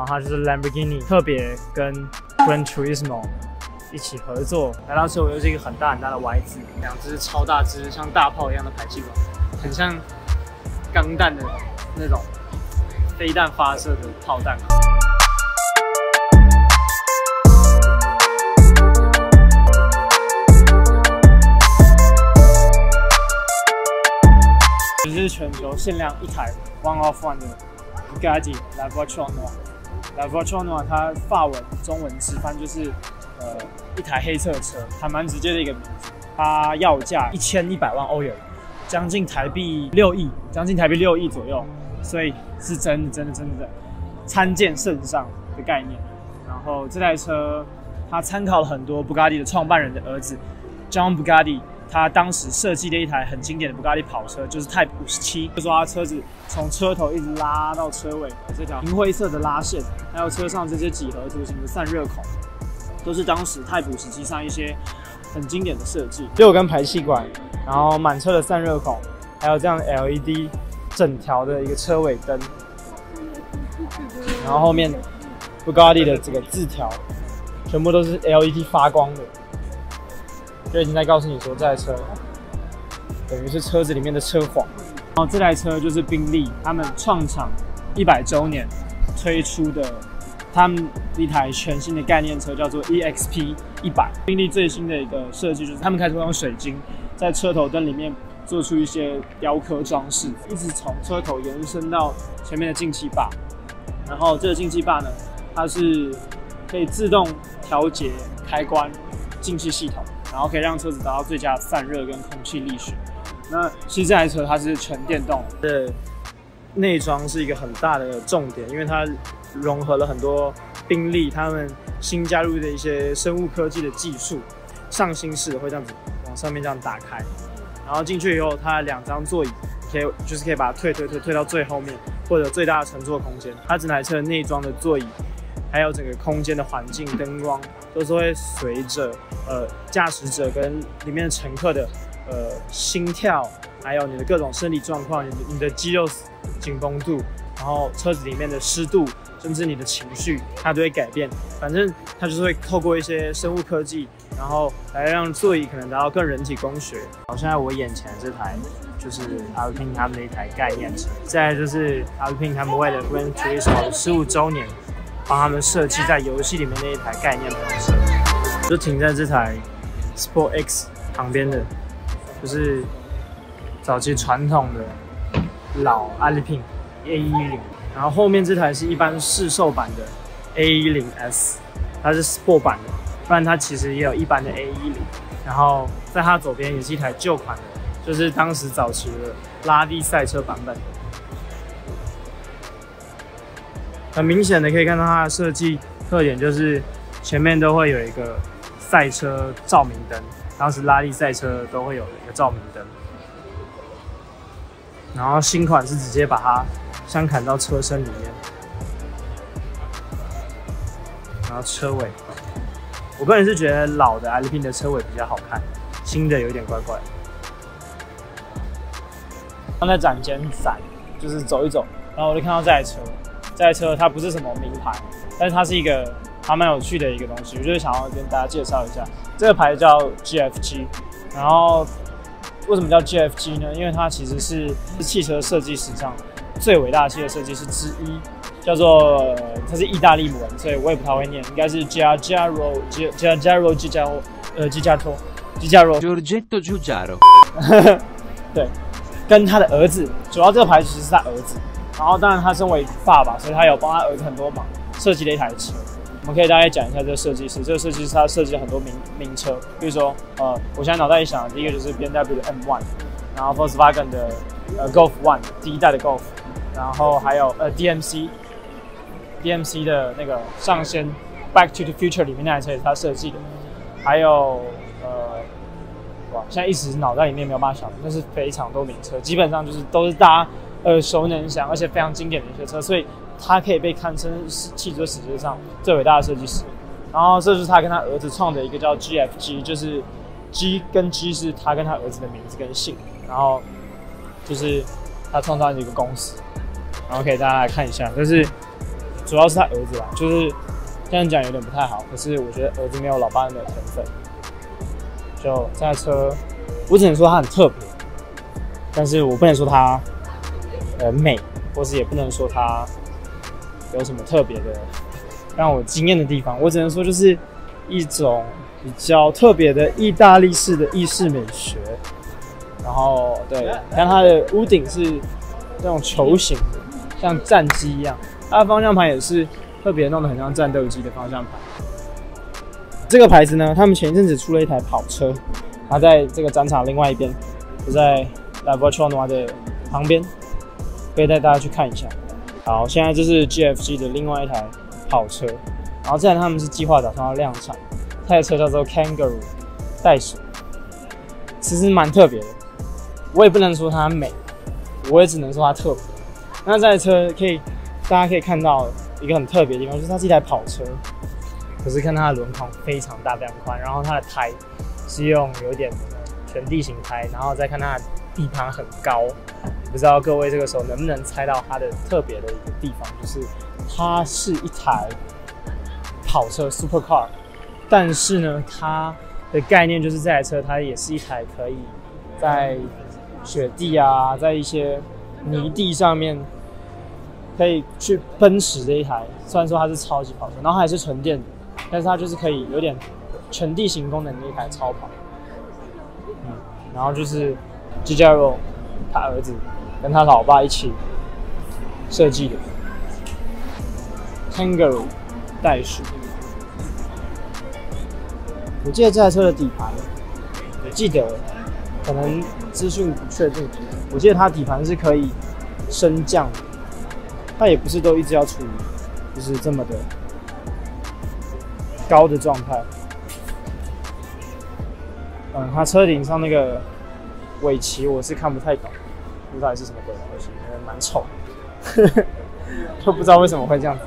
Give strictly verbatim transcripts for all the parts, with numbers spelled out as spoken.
后它就是 Lamborghini 特别跟 Gran Turismo 一起合作，来到车尾又是一个很大很大的 Y 字，两只超大只像大炮一样的排气管，很像钢弹的那种飞弹发射的炮弹。这是全球限量一台 one of one 的 Bugatti La Voiture。La Voiture 它法文、中文直翻就是呃一台黑色车，还蛮直接的一个名字。它要价一千一百万欧元，将近台币六亿，将近台币六亿左右，所以是真的真的真的参见圣上的概念。然后这台车它参考了很多 Bugatti 的创办人的儿子 John Bugatti。他当时设计的一台很经典的 Bugatti 跑车，就是 Type 五十七，就说他车子从车头一直拉到车尾，这条银灰色的拉线，还有车上这些几何图形的散热孔，都是当时 Type 五十七上一些很经典的设计。六根排气管，然后满车的散热孔，还有这样 L E D 整条的一个车尾灯，然后后面 Bugatti 的这个字条，全部都是 L E D 发光的。就已经在告诉你说，这台车等于是车子里面的车皇。然后这台车就是宾利他们创厂一百周年推出的他们一台全新的概念车，叫做 E X P 一百。宾利最新的一个设计就是他们开始会用水晶在车头灯里面做出一些雕刻装饰，一直从车头延伸到前面的进气坝。然后这个进气坝呢，它是可以自动调节开关进气系统。然后可以让车子达到最佳的散热跟空气力学。那其实这台车它是全电动的，内装是一个很大的重点，因为它融合了很多宾利他们新加入的一些生物科技的技术。上新式会这样子往上面这样打开，然后进去以后，它两张座椅可以就是可以把它推推推推到最后面，或者最大的乘坐空间。它整台车内装的座椅，还有整个空间的环境灯光，都是会随着呃驾驶者跟里面的乘客的呃心跳，还有你的各种生理状况，你的你的肌肉紧绷度，然后车子里面的湿度，甚至你的情绪，它都会改变。反正它就是会透过一些生物科技，然后来让座椅可能达到更人体工学。好，现在我眼前这台就是 Alpine 他们的一台概念车，再来就是 Alpine 他们为了 Gran Turismo 十五周年，帮他们设计在游戏里面的一台概念跑车，就停在这台 Sport X 旁边的，就是早期传统的老 Alpine A 一十，然后后面这台是一般市售版的 A 一十 S， 它是 Sport 版的，不然它其实也有一般的 A 一十，然后在它左边也是一台旧款的，就是当时早期的拉力赛车版本。很明显的可以看到它的设计特点，就是前面都会有一个赛车照明灯，当时拉力赛车都会有一个照明灯。然后新款是直接把它镶砍到车身里面，然后车尾，我个人是觉得老的 Alpine 的车尾比较好看，新的有点怪怪。刚在展间展，就是走一走，然后我就看到这台车。这台车它不是什么名牌，但是它是一个还蛮有趣的一个东西，我就是想要跟大家介绍一下。这个牌叫 G F G， 然后为什么叫 G F G 呢？因为它其实是汽车设计史上最伟大的汽车设计师之一，叫做、呃、它是意大利文，所以我也不太会念，应该是 Giugiaro Giugiaro Giugiaro 呃 Giugiaro Giugiaro Giorgetto Giugiaro 对，跟他的儿子，主要这个牌其实是他儿子。然后，当然他身为爸爸，所以他有帮他儿子很多忙，设计了一台车。我们可以大概讲一下这个设计师。这个设计师他设计了很多名名车，比如说，呃，我现在脑袋里想的第一个就是 B M W 的 M 一， 然后 Volkswagen 的呃 Golf 一， 第一代的 Golf， 然后还有呃 D M C，D M C 的那个上线 Back to the Future 里面那台车也是他设计的，还有呃，哇，现在一时脑袋里面没有办法想，但是非常多名车，基本上就是都是大家耳熟能详，而且非常经典的一些车，所以他可以被堪称是汽车史界上最伟大的设计师。然后这就是他跟他儿子创的一个叫 G F G， 就是 G 跟 G 是他跟他儿子的名字跟姓，然后就是他创造的一个公司。然后给大家来看一下，这是主要是他儿子啦，就是这样讲有点不太好，可是我觉得儿子没有老爸那么有天分。就这台车，我只能说它很特别，但是我不能说它呃美，或是也不能说它有什么特别的让我惊艳的地方。我只能说就是一种比较特别的意大利式的意式美学。然后对，你看它的屋顶是那种球形的，像战机一样。它的方向盘也是特别弄得很像战斗机的方向盘。这个牌子呢，他们前一阵子出了一台跑车，它在这个展场另外一边，就在 La Voiture 的旁边，可以带大家去看一下。好，现在这是 G F G 的另外一台跑车，然后这台他们是计划打算要量产，这台车叫做 Kangaroo 袋鼠，其实蛮特别的。我也不能说它美，我也只能说它特别。那这台车可以，大家可以看到一个很特别的地方，就是它是一台跑车，可是看它的轮框非常大、非常宽，然后它的胎是用有点全地形胎，然后再看它的底盘很高。不知道各位这个时候能不能猜到它的特别的一个地方，就是它是一台跑车 Supercar， 但是呢，它的概念就是这台车它也是一台可以在雪地啊，在一些泥地上面可以去奔驰的一台。虽然说它是超级跑车，然后还是纯电的，但是它就是可以有点全地形功能的一台超跑。嗯，然后就是 Giugiaro 他儿子跟他老爸一起设计的 Kangaroo 袋鼠。我记得这台车的底盘，我记得可能资讯不确定，我记得它底盘是可以升降的，它也不是都一直要处于就是这么的高的状态。嗯，它车顶上那个尾鳍我是看不太懂，不知道是什么鬼东西，因为蛮丑的，都不知道为什么会这样子。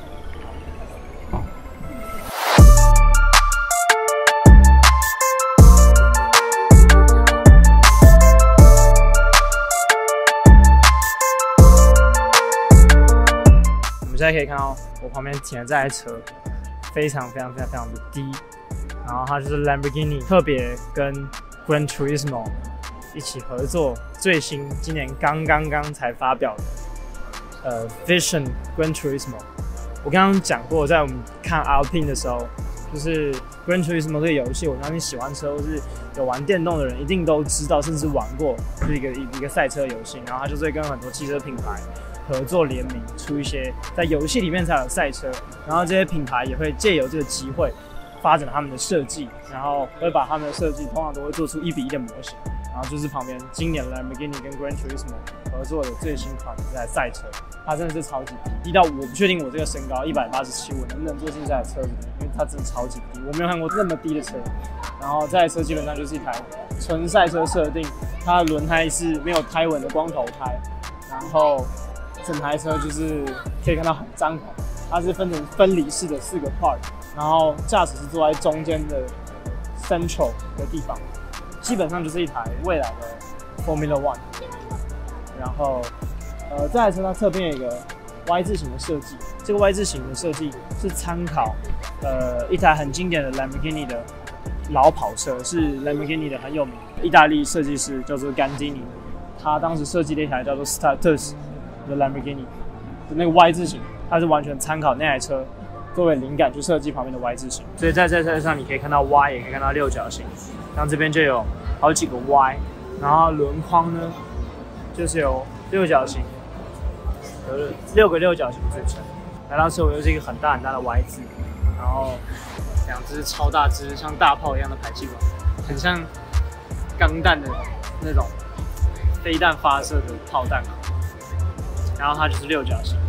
现在可以看到我旁边停的这台车非常非常非常非常的低，然后它就是 Lamborghini 特别跟 Gran Turismo 一起合作，最新今年刚刚刚才发表的呃 Vision Gran Turismo。我刚刚讲过，在我们看 Alpine 的时候，就是 Gran Turismo 这个游戏，我相信喜欢车或是有玩电动的人一定都知道，甚至玩过，是一个一个赛车游戏。然后它就是会跟很多汽车品牌合作联名，出一些在游戏里面才有赛车，然后这些品牌也会借由这个机会发展他们的设计，然后会把他们的设计通常都会做出一比一的模型。然后就是旁边今年 Lamborghini 跟 Gran Turismo 合作的最新款的这台赛车，它真的是超级低，低到我不确定我这个身高一百八十七，我能不能坐进这台车里面，因为它真的超级低，我没有看过那么低的车。然后这台车基本上就是一台纯赛车设定，它的轮胎是没有胎纹的光头胎，然后整台车就是可以看到很张狂，它是分成分离式的四个 part， 然后驾驶是坐在中间的 central 的地方，基本上就是一台未来的 Formula One。然后，呃，这台车它侧边有一个 Y 字形的设计，这个 Y 字形的设计是参考呃一台很经典的 Lamborghini 的老跑车，是 Lamborghini 的很有名的意大利设计师叫做 Gandini， 他当时设计了一台叫做 Status 的 Lamborghini 的那个 Y 字形，它是完全参考那台车作为灵感去设计旁边的 Y 字形。所以在这台车上你可以看到 Y， 也可以看到六角形，像这边就有好几个 Y， 然后轮框呢就是由六角形，有六个六角形组成。来到车尾又是一个很大很大的 Y 字，然后两只超大只像大炮一样的排气管，很像钢弹的那种飞弹发射的炮弹。然后它就是六角形。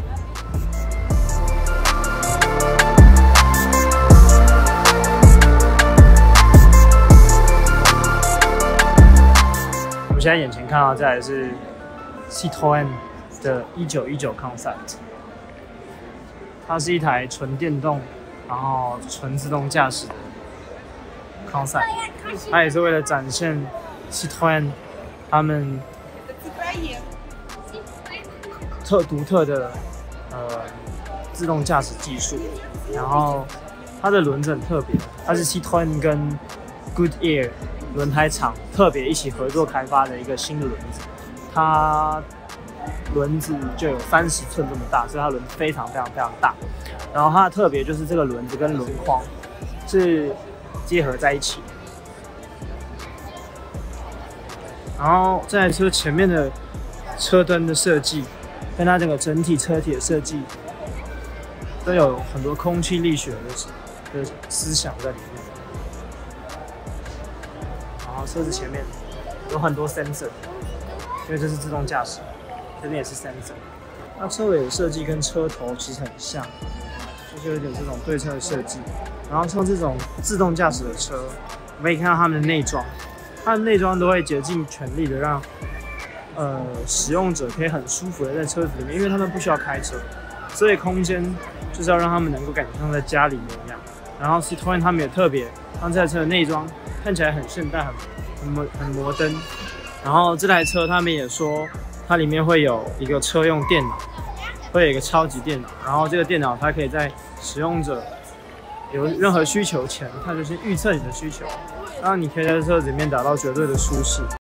我们现在眼前看到这台是 Citroën 的一九一九 Concept， 它是一台纯电动，然后纯自动驾驶的 Concept， 它也是为了展现 Citroën 他们特独特的呃自动驾驶技术，然后它的轮子很特别，它是 Citroën 跟 Goodyear 轮胎厂特别一起合作开发的一个新的轮子，它轮子就有三十寸这么大，所以它轮子非常非常非常大。然后它的特别就是这个轮子跟轮框是结合在一起。然后这台车前面的车灯的设计，跟它整个整体车体的设计，都有很多空气力学的的思想在里面。然后车子前面有很多 sensor， 因为这是自动驾驶，这边也是 sensor。那车尾的设计跟车头其实很像，就是有点这种对称的设计。然后像这种自动驾驶的车，我们可以看到它们的内装，它的内装都会竭尽全力的让呃使用者可以很舒服的在车子里面，因为他们不需要开车，所以空间就是要让他们能够感觉像在家里面一样。然后 Citroën 他们也特别让这台车的内装看起来很现代、很很摩很摩登。然后这台车他们也说，它里面会有一个车用电脑，会有一个超级电脑。然后这个电脑它可以在使用者有任何需求前，它就先预测你的需求，然后你可以在车子里面达到绝对的舒适。